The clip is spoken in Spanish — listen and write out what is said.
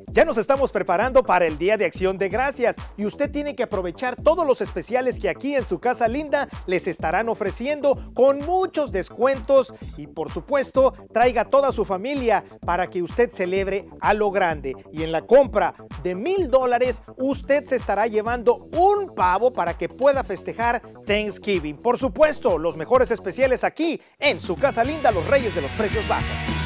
Ya nos estamos preparando para el Día de Acción de Gracias y usted tiene que aprovechar todos los especiales que aquí en su casa linda les estarán ofreciendo con muchos descuentos y por supuesto traiga toda su familia para que usted celebre a lo grande. Y en la compra de $1000 usted se estará llevando un pavo para que pueda festejar Thanksgiving. Por supuesto, los mejores especiales aquí en su casa linda, los Reyes de los Precios Bajos.